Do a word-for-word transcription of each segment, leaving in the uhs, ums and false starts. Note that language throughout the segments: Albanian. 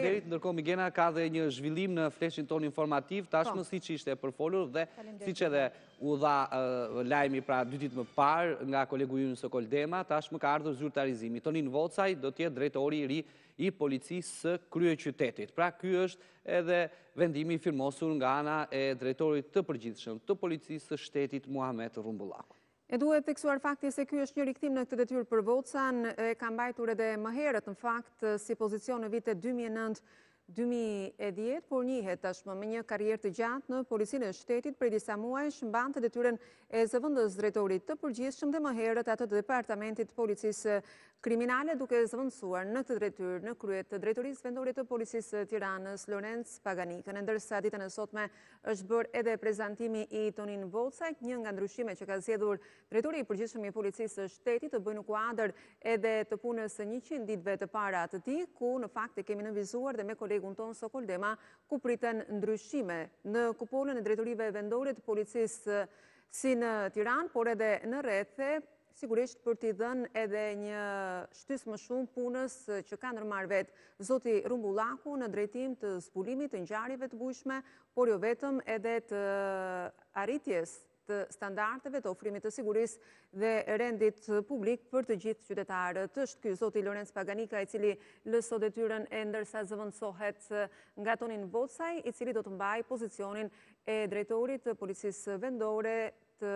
faleminderit. Ndërkohë Migena ka dhe një zhvillim në fleshin ton informativ, tashmë siç ishte përfolur dhe siç edhe u dha lajmi pra dy ditë më parë nga kolegu ynë Sokol Dema, tashmë ka ardhur zyrtarizimi. Tonin Vocaj do të jetë drejtori i ri i policisë së kryeqytetit. Pra ky është edhe vendimi i firmosur nga ana e drejtorit të përgjithshëm të policisë së shtetit Muhamet Rumbullaku. E duhet theksuar fakti se ky është një rikthim në këtë detyrë për Vocan, e ka mbajtur edhe më herët në fakt si pozicion në vitet dy mijë e nëntë dy mijë e dhjetë, por njihet tashmë me një karrierë të gjatë në policinë e shtetit, prej disa muajsh mbante detyrën e zëvendës drejtorit të përgjithshëm dhe më herët atë të departamentit policisë kriminale, duke zëvendësuar në këtë drejtyrë në krye të drejtorisë vendore të policisë së Tiranës Lorenz Paganikën, ndërsa ditën e sotme është bërë edhe prezantimi i Tonin Vocaj, një nga ndryshimet që ka zgjedhur drejtori i përgjithshëm i policisë së shtetit të bëjë në kuadër edhe të punës së njëqind ditëve të para të tij, ku në fakt e kemi nënvizuar dhe me kolegun ton Sokol Dema, ku priten ndryshime në kupolën e drejtorive vendore të policisë si në Tiranë, por edhe në rrethe, sigurisht për t'i dhënë edhe një shtys më shumë punës që ka ndërmarrë vetë zoti Rumbullaku në drejtim të zbulimit të ngjarjeve të bujshme, por jo vetëm edhe të arritjes të standardeve të ofrimit të sigurisë dhe rendit publik për të gjithë qytetarët. Është ky zoti Lorenz Paganika i cili lë sot detyrën e ndërsa zëvendësohet nga Tonin Vocaj, i cili do të mbajë pozicionin e drejtorit të policisë vendore të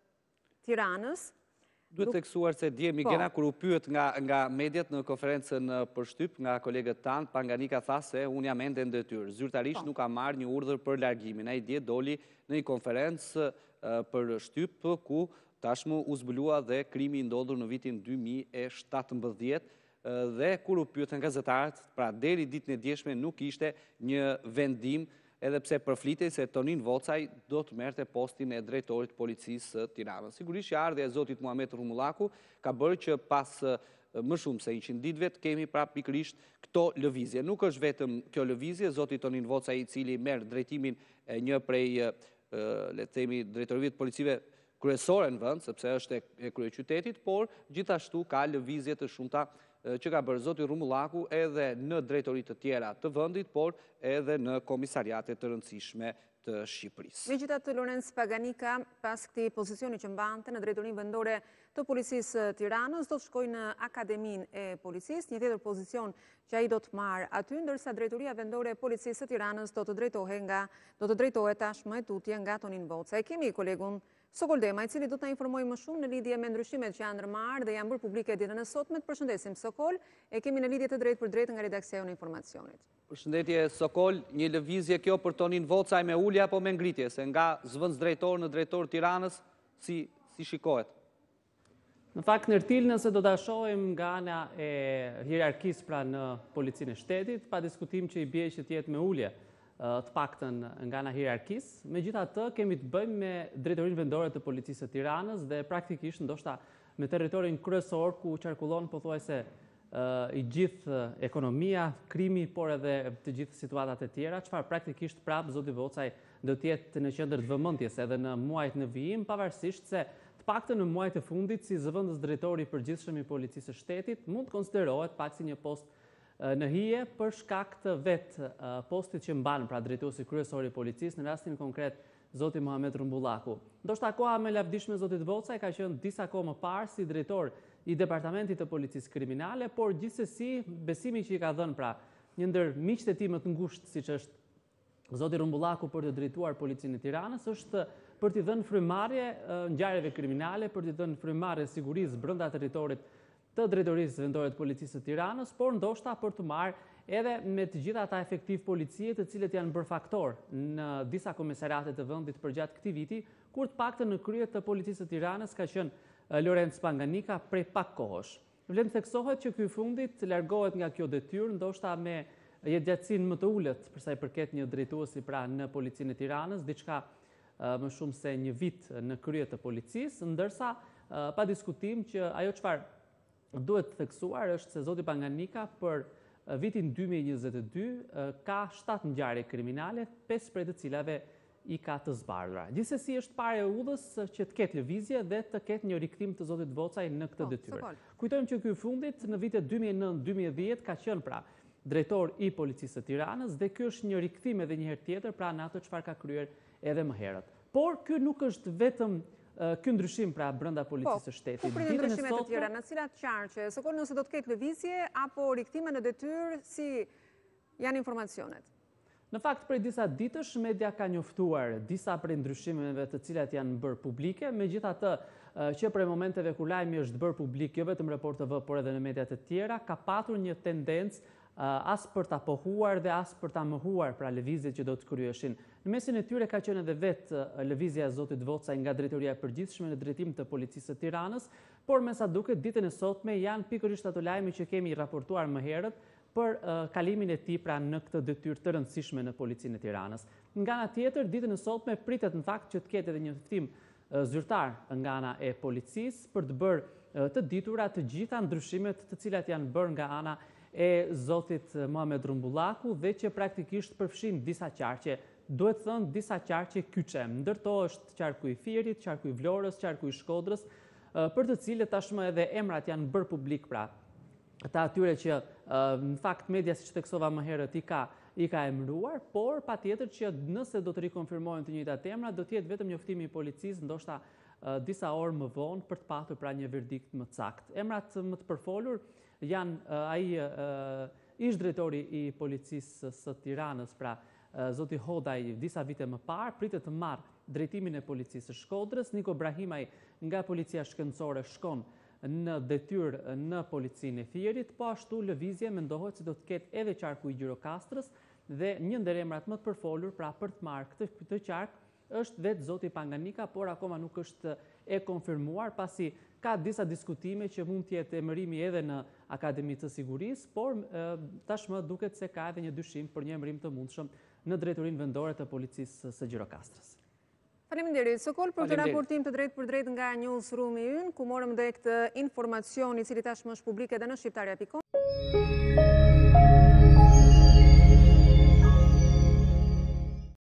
Tiranës. Duhet theksuar se dje Migena kur u pyet nga nga mediat në konferencën për shtyp nga kolegët tanë, Paganika tha se unë jam ende në detyrë. Zyrtarisht nuk ka marrë një urdhër për largimin. Ai dje doli në një konferencë për shtyp ku tashmë u zbulua dhe krimi i ndodhur në vitin dy mijë e shtatëmbëdhjetë dhe kur u pyetën gazetarët, pra deri ditën e djeshme nuk ishte një vendim, edhe pse përflitej se Tonin Vocaj do të merrte postin e drejtorit policisë së Tiranës. Sigurisht që ardhja e zotit Muhamet Rumbullaku ka bërë që pas më shumë se njëqind ditëve të kemi pra pikërisht këto lëvizje. Nuk është vetëm kjo lëvizje, zoti Tonin Vocaj i cili merr drejtimin e një prej le të themi drejtorive të policive kryesore në vend, sepse është e kryeqytetit, por gjithashtu ka lëvizje të shumta që ka bërë zoti Rumbullaku edhe në drejtori të tjera të vendit, por edhe në komisariate të rëndësishme të Shqipërisë. Megjithatë, Lorenz Paganika, pas këtij pozicioni që mbante në drejtorinë vendore të policisë Tiranës, do të shkojë në Akademinë e Policisë, një tjetër pozicion që ai do të marrë aty, ndërsa drejtoria vendore e policisë së Tiranës do të drejtohet nga do të drejtohet tashmë e tutje nga Tonin Vocaj. Kemi kolegun Sokol Dema, i cili do të informojë më shumë në lidhje me ndryshimet që janë ndërmarrë dhe janë bërë publike ditën e sotme. Përshëndesim Sokol, e kemi në lidhje të drejtë për drejtë nga redaksia e informacionit. Përshëndetje Sokol, një lëvizje kjo për Tonin Vocaj me ulje apo me ngritje, se nga zëvendës drejtor në drejtor Tiranës, si si shikohet? Në fakt në Ertil, nëse do ta shohim nga ana e hierarkisë pra në policinë e shtetit, pa diskutim që i bie që të jetë me ulje të paktën nga ana hierarkisë. Megjithatë, kemi të bëjmë me drejtorinë vendore të policisë së Tiranës dhe praktikisht ndoshta me territorin kryesor ku qarkullon pothuajse i gjithë ekonomia, krimi, por edhe të gjithë situatat e tjera, çfarë praktikisht prap zoti Vocaj do të jetë në qendër të vëmendjes edhe në muajt në vijim, pavarësisht se të paktën në muajt e fundit si zëvendës drejtori i përgjithshëm i policisë së shtetit mund të konsiderohet pak si një post në hije për shkak të vetë postit që mban pra drejtuesi kryesor i policisë, në rastin konkret zoti Muhamet Rumbullaku. Ndoshta koha më lavdishme zotit Vocaj ka qenë disa kohë më parë si drejtor i departamentit të policisë kriminale, por gjithsesi besimi që i ka dhënë pra një ndër miqtë e tij më të ngushtë siç është zoti Rumbullaku për të drejtuar policinë e Tiranës është për t'i dhënë frymarrje ngjarjeve kriminale, për t'i dhënë frymarrje sigurisë brenda territorit të drejtorisë vendore të policisë së Tiranës, por ndoshta për të marrë edhe me të gjitha ata efektiv policie të cilët janë bërë faktor në disa komisariate të vendit përgjatë këtij viti, kur të paktën në krye të policisë së Tiranës ka qenë Lorenz Paganika prej pak kohësh. Vlen të theksohet që ky fundit largohet nga kjo detyrë, ndoshta me jetëgjatësinë më të ulët për sa i përket një drejtuesi pra në policinë e Tiranës, diçka më shumë se një vit në krye të policisë, ndërsa pa diskutim që ajo çfarë duhet të theksuar është se zoti Paganika për vitin dy mijë e njëzet e dy ka shtatë ngjarje kriminale, pesë prej të cilave i ka të zbardhura. Gjithsesi është parë e udhës që të ketë lëvizje dhe të ketë një rikthim të zotit Vocaj në këtë detyrë. Kujtojmë që ky fundit në vitet dy mijë e nëntë dy mijë e dhjetë ka qenë pra drejtor i policisë të Tiranës dhe ky është një rikthim edhe një herë tjetër pra në ato çfarë ka kryer edhe më herët. Por ky nuk është vetëm ky ndryshim pra brenda policisë së shtetit. Po, për ndryshimet të tjera, në cilat qarqe, së nëse do të ketë lëvizje apo rikthime në detyrë, si janë informacionet? Në fakt, prej disa ditësh, media ka njoftuar disa prej ndryshimeve të cilat janë bërë publike, megjithatë që prej momenteve kur lajmi është bërë publik, jo vetëm Report T V, por edhe në mediat e tjera, ka patur një tendencë as për ta pohuar dhe as për ta mohuar pra lëvizjet që do të kryeshin. Në mesin e tyre ka qenë edhe vetë lëvizja e zotit Vocaj nga drejtoria e përgjithshme në drejtim të policisë së Tiranës, por me sa duket ditën e sotme janë pikërisht ato lajme që kemi raportuar më herët për kalimin e tij pra në këtë detyrë të rëndësishme në policinë e Tiranës. Nga ana tjetër, ditën e sotme pritet në fakt që të ketë edhe një ftim zyrtar nga ana e policisë për të bërë të ditura të gjitha ndryshimet të cilat janë bërë nga ana e zotit Muhamet Rumbullaku dhe që praktikisht përfshin disa qarqe, duhet thënë disa qarqe kyçe. Ndërto është qarku i Firit, qarku i Vlorës, qarku i Shkodrës, për të cilët tashmë edhe emrat janë bërë publik pra. Ata atyre që në fakt media siç theksova më herët i ka i ka emëruar, por patjetër që nëse do të rikonfirmohen të njëjtat emra, do të jetë vetëm njoftimi i policisë, ndoshta disa orë më vonë për të patur pra një verdikt më saktë. Emrat më të përfolur janë ai ish drejtori i policisë së Tiranës, pra zoti Hodaj disa vite më parë, pritet të marrë drejtimin e policisë së Shkodrës, Niko Brahimaj nga policia shkencore shkon në detyrë në policinë e Fierit, po ashtu lëvizje mendohet se do të ketë edhe qarku i Gjirokastrës dhe një ndër emrat më të përfolur pra për të marrë këtë, këtë qark është vetë zoti Panganika, por akoma nuk është e konfirmuar pasi ka disa diskutime që mund të jetë emërimi edhe në Akademinë të Sigurisë, por tashmë duket se ka edhe një dyshim për një emërim të mundshëm në drejtorinë vendore të policisë së Gjirokastrës. Faleminderit, Sokol, për të raportim të drejt për drejt nga Newsroom-i ynë, ku morëm dhe këtë informacion i cili tashmë është publik edhe në shqiptarja pikon.